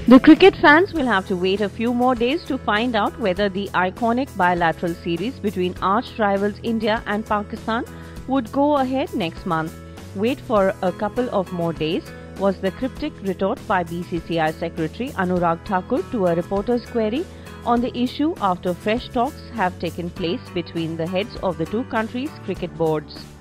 The cricket fans will have to wait a few more days to find out whether the iconic bilateral series between arch rivals India and Pakistan would go ahead next month. Wait for a couple of more days, was the cryptic retort by BCCI Secretary Anurag Thakur to a reporter's query on the issue after fresh talks have taken place between the heads of the two countries' cricket boards.